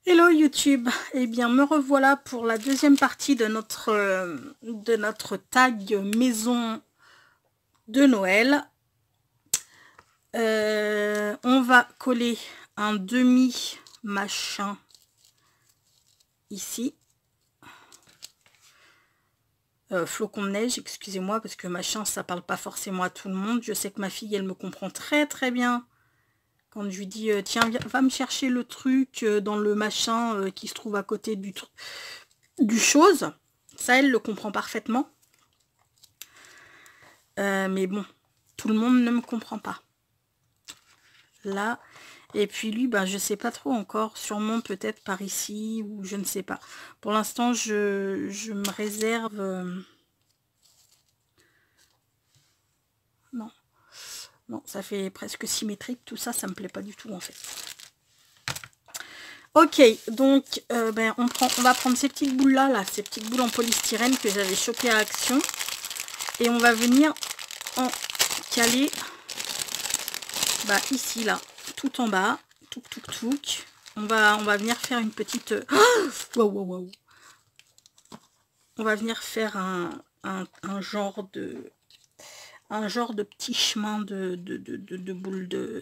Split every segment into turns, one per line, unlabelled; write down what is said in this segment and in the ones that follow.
Hello YouTube, eh bien me revoilà pour la deuxième partie de notre tag maison de Noël. On va coller un demi machin ici. Flocon de neige, excusez-moi parce que machin ça parle pas forcément à tout le monde. Je sais que ma fille elle me comprend très très bien. Quand je lui dis tiens va me chercher le truc dans le machin qui se trouve à côté du chose, ça elle le comprend parfaitement. Mais bon, tout le monde ne me comprend pas. Là, et puis lui, ben, je sais pas trop encore, sûrement peut-être par ici, ou je ne sais pas. Pour l'instant, je me réserve... Non. Non, ça fait presque symétrique, tout ça, ça me plaît pas du tout en fait. Ok, donc ben, on va prendre ces petites boules là, ces petites boules en polystyrène que j'avais chopées à Action. Et on va venir en caler bah, ici, là, tout en bas. Touc, touc, touc. On va venir faire une petite... Wow, wow, wow. On va venir faire un genre de petit chemin de boules de...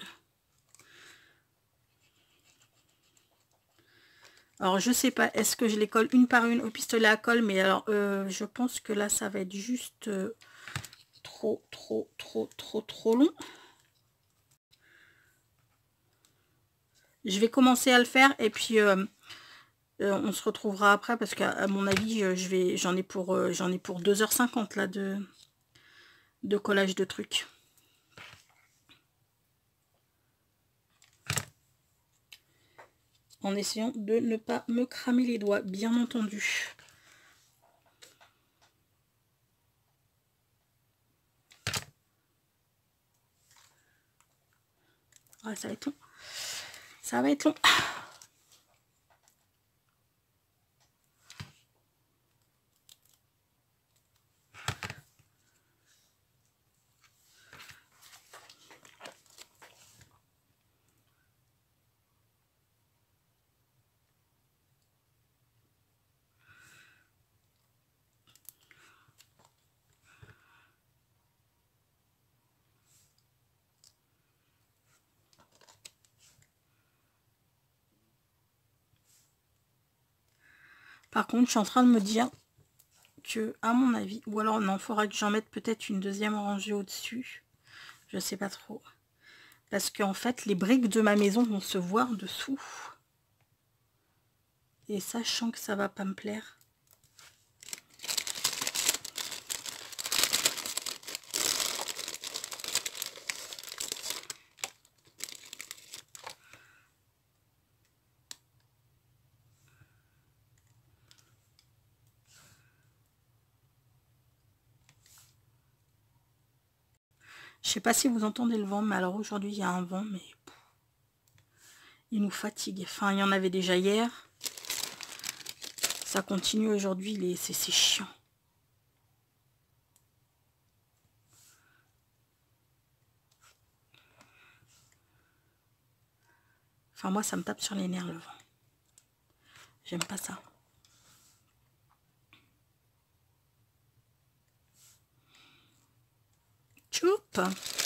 Alors je sais pas, est-ce que je les colle une par une au pistolet à colle, mais alors je pense que là ça va être juste trop long. Je vais commencer à le faire et puis on se retrouvera après parce qu'à mon avis j'en ai pour 2h50 là de collage de trucs. En essayant de ne pas me cramer les doigts, bien entendu. Ah, ça va être long. Ça va être long. Par contre, je suis en train de me dire que, à mon avis, ou alors non, il faudra que j'en mette peut-être une deuxième rangée au-dessus. Je sais pas trop. Parce qu'en fait, les briques de ma maison vont se voir dessous. Et ça, je sens que ça va pas me plaire. Je sais pas si vous entendez le vent, mais alors aujourd'hui, il y a un vent, mais il nous fatigue. Enfin, il y en avait déjà hier. Ça continue aujourd'hui, c'est chiant. Enfin, moi, ça me tape sur les nerfs, le vent. J'aime pas ça. Choup!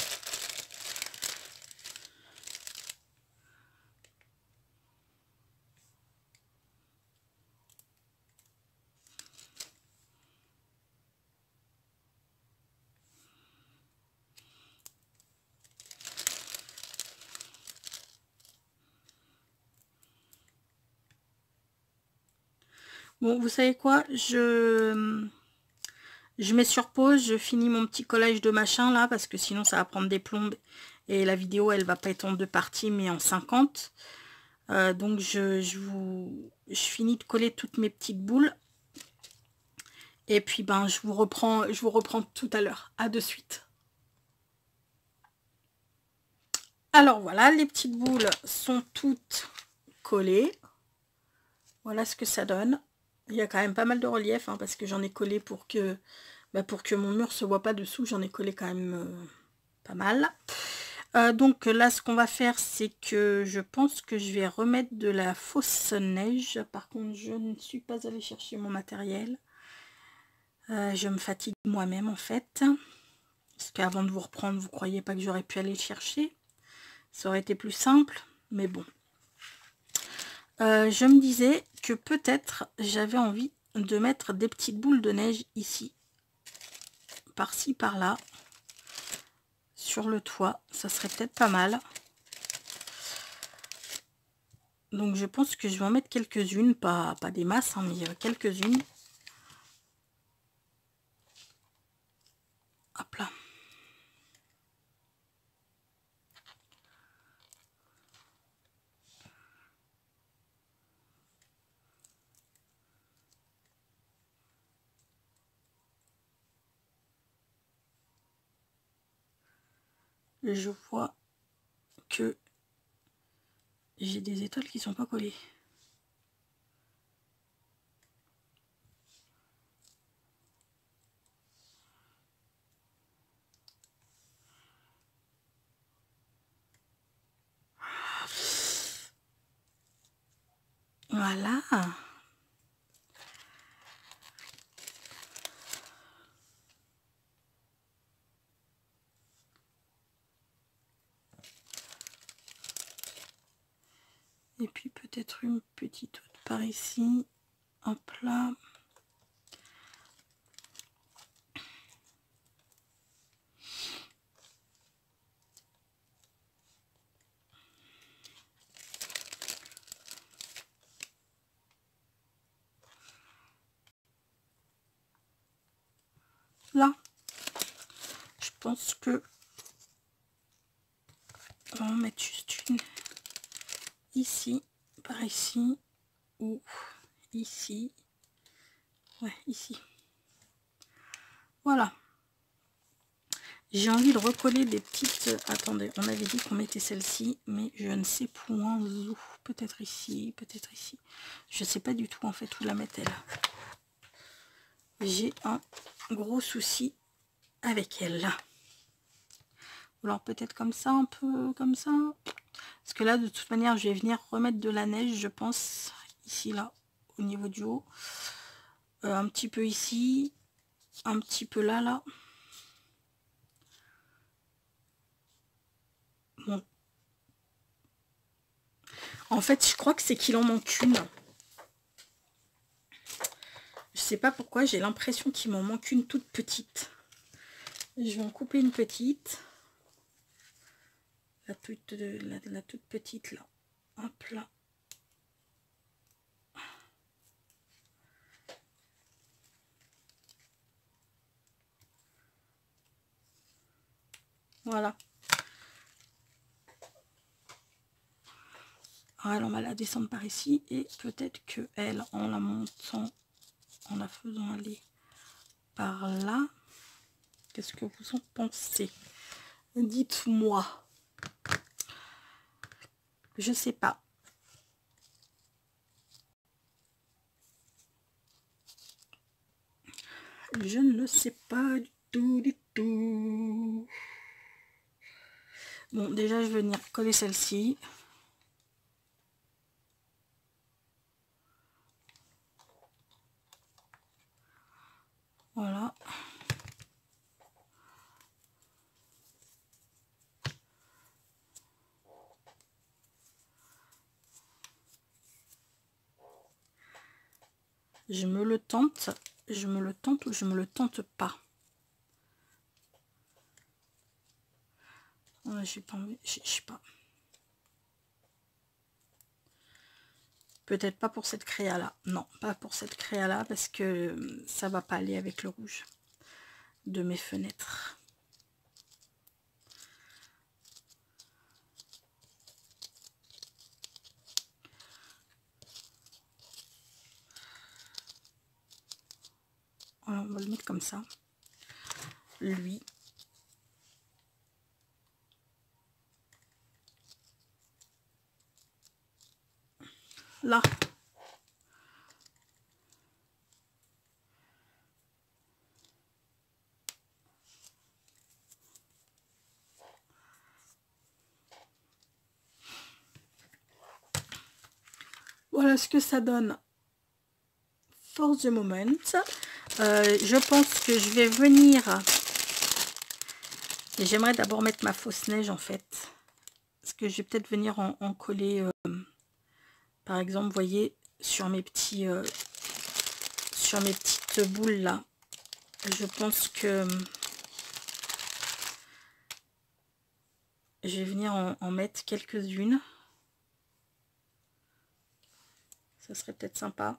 Bon, vous savez quoi, je mets sur pause, je finis mon petit collage de machin là, parce que sinon ça va prendre des plombes et la vidéo elle va pas être en 2 parties mais en 50. Donc je finis de coller toutes mes petites boules. Et puis ben je vous reprends tout à l'heure. À de suite. Alors voilà, les petites boules sont toutes collées. Voilà ce que ça donne. Il y a quand même pas mal de relief hein, parce que j'en ai collé pour que mon mur se voit pas dessous. J'en ai collé quand même pas mal. Donc là, ce qu'on va faire, c'est que je pense que je vais remettre de la fausse neige. Par contre, je ne suis pas allée chercher mon matériel. Je me fatigue moi-même en fait. Parce qu'avant de vous reprendre, vous croyez pas que j'aurais pu aller le chercher? Ça aurait été plus simple, mais bon. Je me disais que peut-être j'avais envie de mettre des petites boules de neige ici. Par-ci, par-là. Sur le toit, ça serait peut-être pas mal. Donc je pense que je vais en mettre quelques-unes, pas des masses, hein, mais quelques-unes. Hop là. Je vois que j'ai des étoiles qui sont pas collées. Voilà. Et puis peut-être une petite autre par ici. Hop là. Là. Je pense que on va en mettre juste une ici, par ici, ou ici. Ouais, ici. Voilà. J'ai envie de recoller des petites... Attendez, on avait dit qu'on mettait celle-ci, mais je ne sais point où. Peut-être ici, peut-être ici. Je ne sais pas du tout en fait où la mettre elle. J'ai un gros souci avec elle. Alors peut-être comme ça, un peu comme ça. Parce que là, de toute manière, je vais venir remettre de la neige, je pense. Ici, là, au niveau du haut. Un petit peu ici. Un petit peu là, là. Bon. En fait, je crois que c'est qu'il en manque une. Je sais pas pourquoi, j'ai l'impression qu'il m'en manque une toute petite. Je vais en couper une petite. La toute petite là. Hop là. Voilà. Alors, on va la descendre par ici. Et peut-être que elle, en la montant, en la faisant aller par là. Qu'est-ce que vous en pensez? Dites-moi. Je sais pas. Je ne sais pas du tout, du tout. Bon, déjà, je vais venir coller celle-ci. Voilà. Je me le tente ou je me le tente pas. Ouais, j'ai pas envie, je sais pas. Peut-être pas pour cette créa là. Non, pas pour cette créa là parce que ça va pas aller avec le rouge de mes fenêtres. Voilà, on va le mettre comme ça. Lui. Là. Voilà ce que ça donne for the moment. Je pense que je vais venir... Et j'aimerais d'abord mettre ma fausse neige en fait. Parce que je vais peut-être venir en coller, par exemple, vous voyez, sur mes petites boules là. Je pense que je vais venir en mettre quelques-unes. Ça serait peut-être sympa.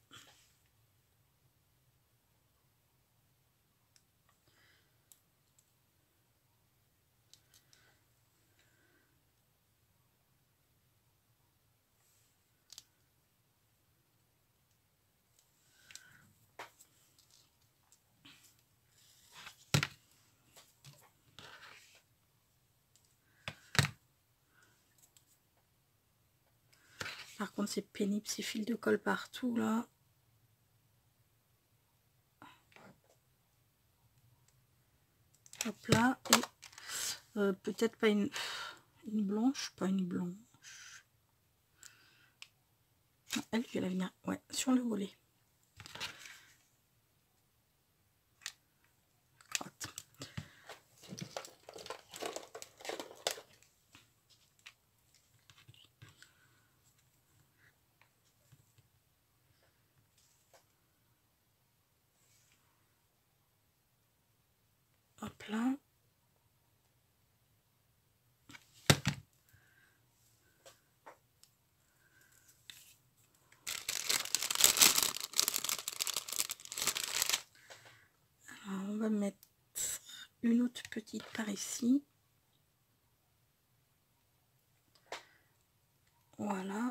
Par contre, c'est pénible, ces fils de colle partout, là. Hop là. Et peut-être pas une blanche, pas une blanche. Non, elle, je vais la venir, ouais, sur le volet. Crotte. Hop là. Alors, on va mettre une autre petite par ici. Voilà.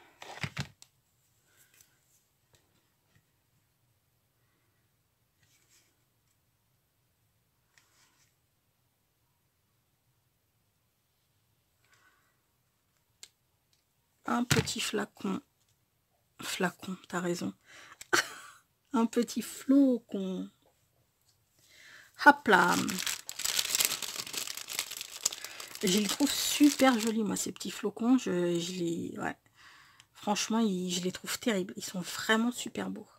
Un petit flacon. Flacon, t'as raison. Un petit flocon. Hop là. Je les trouve super jolis, moi, ces petits flocons. Je les... Ouais. Franchement, je les trouve terribles. Ils sont vraiment super beaux.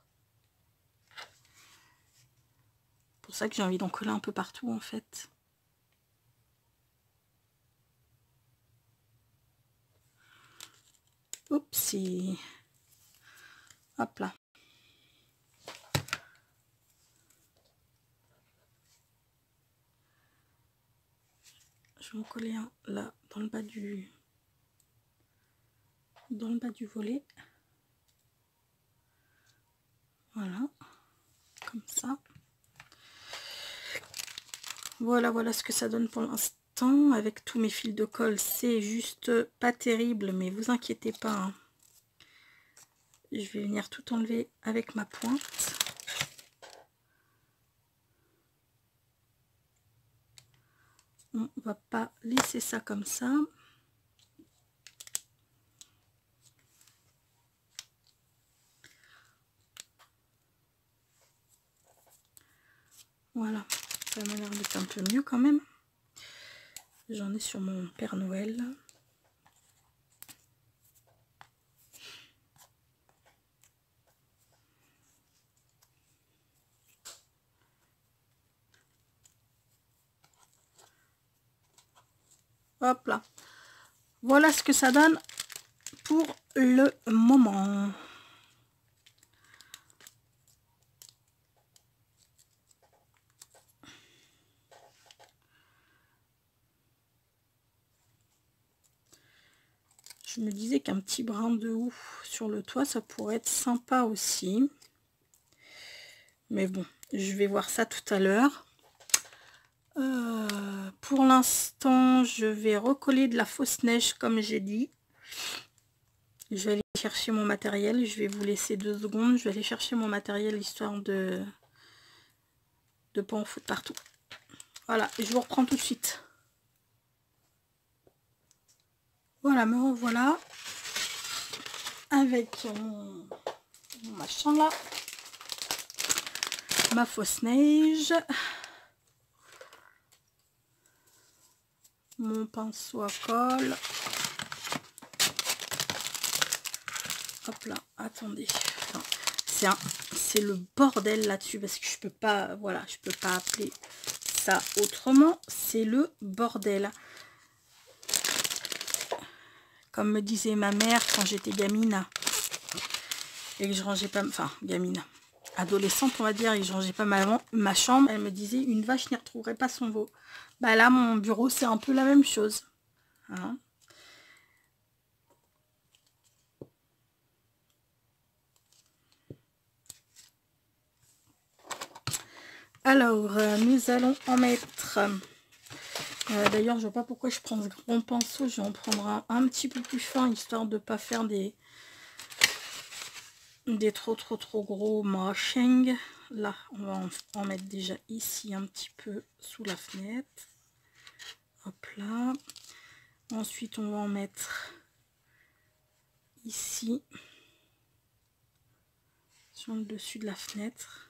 C'est pour ça que j'ai envie d'en coller un peu partout, en fait. Oupsie. Hop là. Je vais en coller un là, dans le bas du volet. Voilà. Comme ça. Voilà, voilà ce que ça donne pour l'instant. Avec tous mes fils de colle, c'est juste pas terrible, mais vous inquiétez pas. Hein. Je vais venir tout enlever avec ma pointe. On va pas laisser ça comme ça. Voilà, ça m'a l'air d'être un peu mieux quand même. J'en ai sur mon Père Noël. Hop là. Voilà ce que ça donne pour le moment. Je me disais qu'un petit brin de houx sur le toit, ça pourrait être sympa aussi. Mais bon, je vais voir ça tout à l'heure. Pour l'instant, je vais recoller de la fausse neige comme j'ai dit. Je vais aller chercher mon matériel. Je vais vous laisser 2 secondes. Je vais aller chercher mon matériel histoire de pas en foutre partout. Voilà, et je vous reprends tout de suite. Voilà, me revoilà avec mon machin là, ma fausse neige, mon pinceau à colle, Hop là, attendez. C'est le bordel là-dessus parce que je peux pas, voilà, je peux pas appeler ça autrement. C'est le bordel. Comme me disait ma mère quand j'étais gamine et que je rangeais pas, enfin gamine, adolescente on va dire, et que je rangeais pas ma chambre, elle me disait une vache n'y retrouverait pas son veau. Bah là mon bureau c'est un peu la même chose. Hein. Alors, nous allons en mettre... D'ailleurs, je vois pas pourquoi je prends ce grand pinceau. Je vais en prendre un petit peu plus fin, histoire de pas faire des trop gros mashing. Là, on va en mettre déjà ici un petit peu sous la fenêtre. Hop là. Ensuite, on va en mettre ici, sur le dessus de la fenêtre.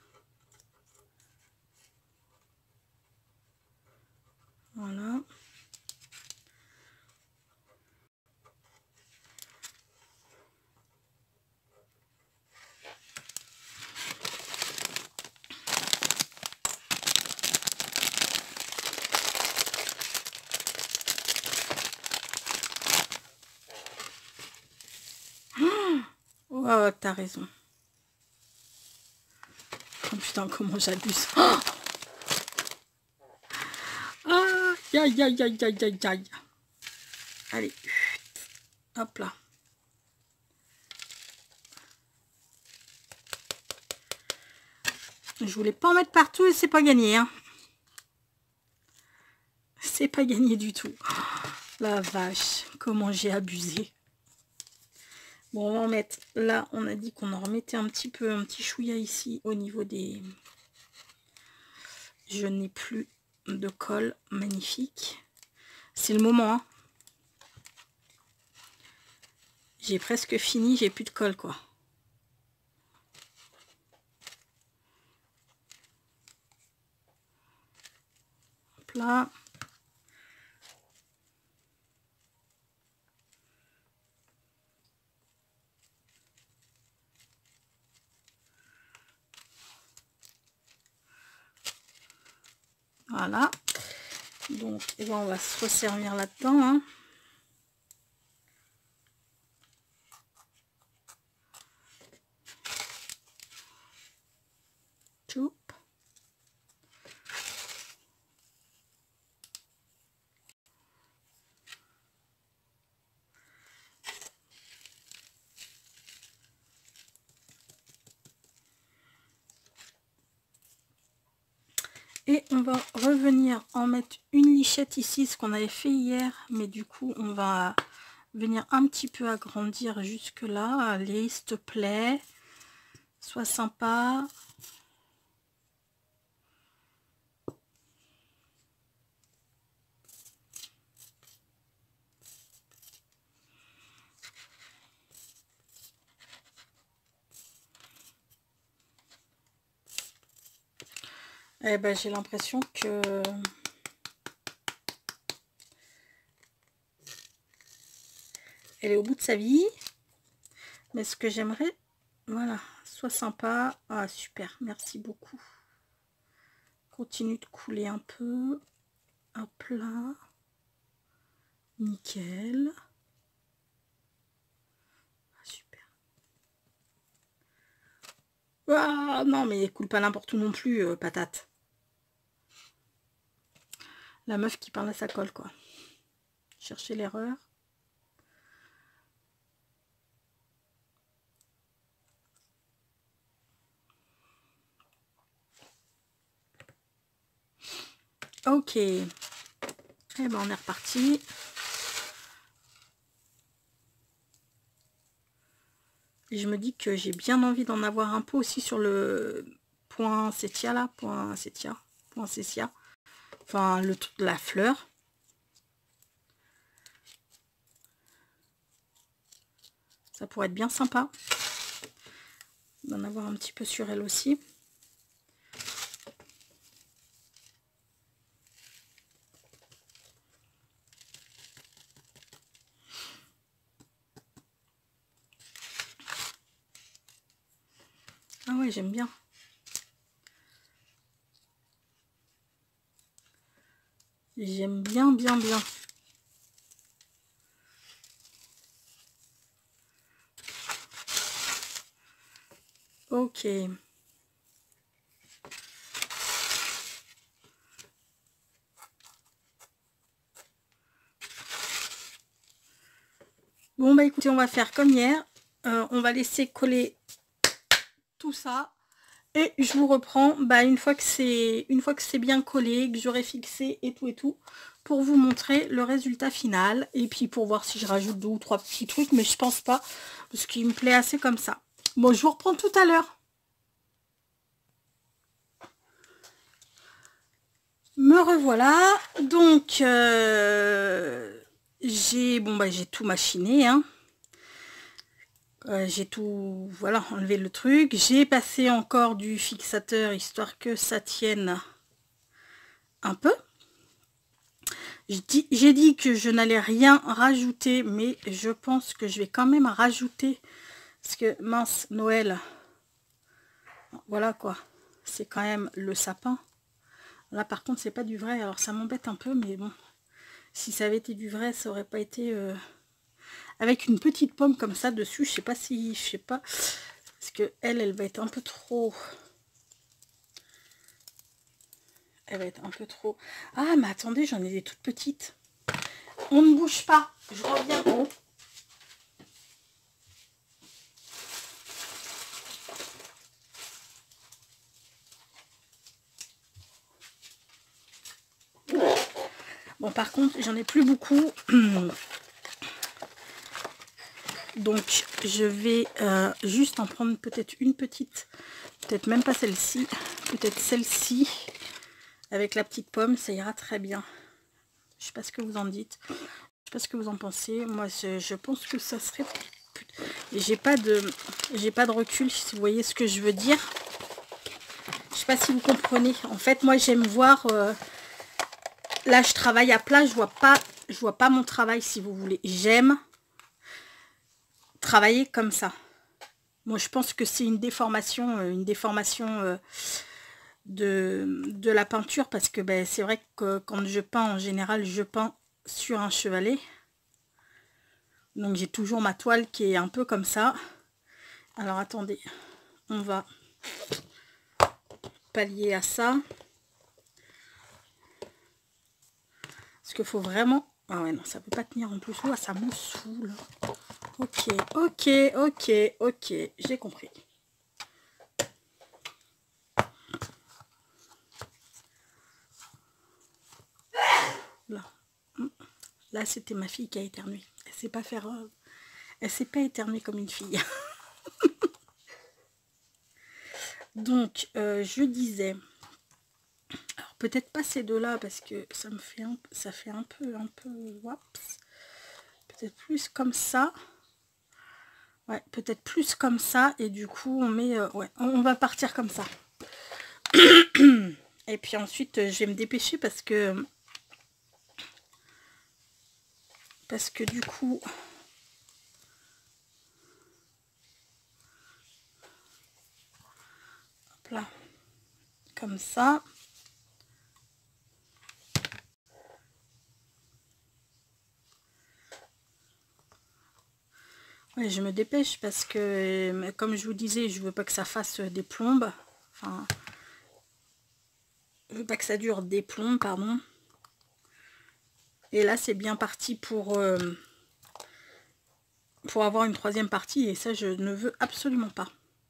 Voilà. Oh, t'as raison. Oh putain, comment j'abuse. Oh, aïe, aïe, aïe, aïe, aïe, aïe. Allez. Hop là. Je voulais pas en mettre partout et c'est pas gagné. Hein. C'est pas gagné du tout. La vache, comment j'ai abusé. Bon, on va en mettre là. On a dit qu'on en remettait un petit peu, un petit chouïa ici au niveau des... Je n'ai plus de colle. Magnifique. C'est le moment. Hein. J'ai presque fini. J'ai plus de colle, quoi. Hop là. Voilà. Donc, et ben, on va se resservir là-dedans. Hein. Choup. Et on va revenir en mettre une lichette ici, ce qu'on avait fait hier. Mais du coup, on va venir un petit peu agrandir jusque là. Allez, s'il te plaît. Sois sympa. Eh ben, j'ai l'impression que... elle est au bout de sa vie. Mais ce que j'aimerais... Voilà, sois sympa. Ah, super, merci beaucoup. Continue de couler un peu. Hop là. Nickel. Ah, super. Ah, non, mais coule pas n'importe où non plus, patate. La meuf qui parle à sa colle, quoi. Chercher l'erreur. Ok. Eh ben, on est reparti. Et je me dis que j'ai bien envie d'en avoir un peu aussi sur le point Setia là. Point Setia. Enfin, la fleur. Ça pourrait être bien sympa d'en avoir un petit peu sur elle aussi. ouais, j'aime bien. J'aime bien, bien, bien. Ok. Bon, bah écoutez, on va faire comme hier. On va laisser coller tout ça. Et je vous reprends une fois que c'est bien collé, que j'aurai fixé et tout, pour vous montrer le résultat final. Et puis pour voir si je rajoute 2 ou 3 petits trucs, mais je pense pas, parce qu'il me plaît assez comme ça. Bon, je vous reprends tout à l'heure. Me revoilà. Donc, j'ai tout machiné, hein. J'ai tout, voilà, enlevé le truc. J'ai passé encore du fixateur, histoire que ça tienne un peu. J'ai dit que je n'allais rien rajouter, mais je pense que je vais quand même rajouter, parce que mince, Noël, voilà quoi, c'est quand même le sapin. Là par contre c'est pas du vrai, alors ça m'embête un peu, mais bon, si ça avait été du vrai, ça aurait pas été avec une petite pomme comme ça dessus. Je sais pas, parce que elle va être un peu trop. Elle va être un peu trop. Ah mais attendez, j'en ai des toutes petites. On ne bouge pas, je reviens. Bon, par contre, j'en ai plus beaucoup. Donc, je vais juste en prendre peut-être une petite. Peut-être même pas celle-ci. Peut-être celle-ci. Avec la petite pomme, ça ira très bien. Je sais pas ce que vous en dites. Je sais pas ce que vous en pensez. Moi, je pense que ça serait... J'ai pas de recul, si vous voyez ce que je veux dire. Je sais pas si vous comprenez. En fait, moi, j'aime voir... Là, je travaille à plat. Je vois pas mon travail, si vous voulez. J'aime travailler comme ça. Moi, je pense que c'est une déformation de la peinture, parce que c'est vrai que quand je peins, en général, je peins sur un chevalet. Donc, j'ai toujours ma toile qui est un peu comme ça. Alors, attendez, on va pallier à ça. Parce qu'il faut vraiment... Ah ouais, non, ça peut pas tenir en plus. Ouais, ça me saoule. Ok, ok, ok, ok, j'ai compris. Là, c'était ma fille qui a éternué. Elle sait pas faire... Elle sait pas éternuer comme une fille. Donc, je disais... Alors, peut-être pas ces deux-là, parce que ça me fait ça fait un peu... Peut-être plus comme ça. Ouais, peut-être plus comme ça. Et du coup, on met... ouais, on va partir comme ça. Et puis ensuite, je vais me dépêcher parce que du coup... Hop là. Comme ça. Ouais, je me dépêche parce que, comme je vous disais, je veux pas que ça fasse des plombes. Enfin, je veux pas que ça dure des plombes, pardon. Et là, c'est bien parti pour avoir une troisième partie. Et ça, je ne veux absolument pas.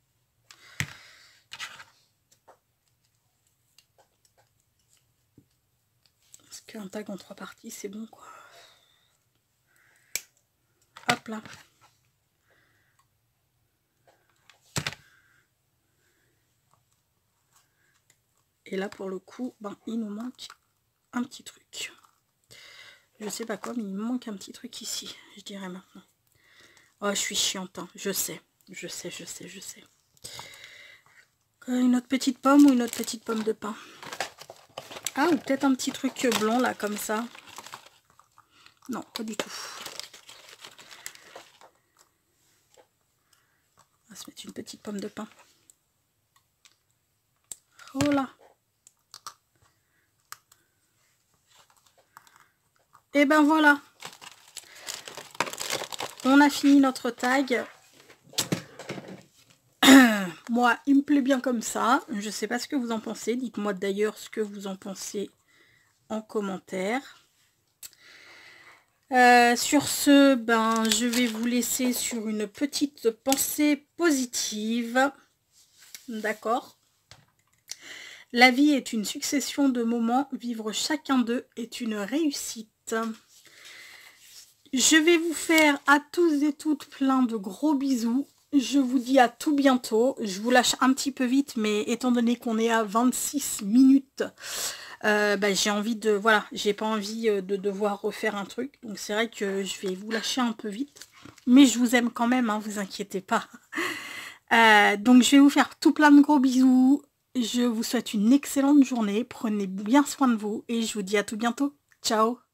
Parce qu'un tag en 3 parties, c'est bon, quoi. Hop là. Et là, pour le coup, il nous manque un petit truc. Je sais pas quoi, mais il me manque un petit truc ici, je dirais maintenant. Oh, je suis chiante, hein. Je sais. Une autre petite pomme ou une autre petite pomme de pin. Ah, ou peut-être un petit truc blanc, là, comme ça. Non, pas du tout. On va se mettre une petite pomme de pin. Oh là. Et ben voilà. On a fini notre tag. Moi, il me plaît bien comme ça. Je sais pas ce que vous en pensez. Dites-moi d'ailleurs ce que vous en pensez en commentaire. Sur ce, ben, je vais vous laisser sur une petite pensée positive. D'accord? La vie est une succession de moments. Vivre chacun d'eux est une réussite. Je vais vous faire à tous et toutes plein de gros bisous. Je vous dis à tout bientôt. Je vous lâche un petit peu vite, mais étant donné qu'on est à 26 minutes, j'ai envie de... Voilà, j'ai pas envie de devoir refaire un truc. Donc c'est vrai que je vais vous lâcher un peu vite. Mais je vous aime quand même, hein, vous inquiétez pas. Donc je vais vous faire tout plein de gros bisous. Je vous souhaite une excellente journée. Prenez bien soin de vous et je vous dis à tout bientôt. Ciao!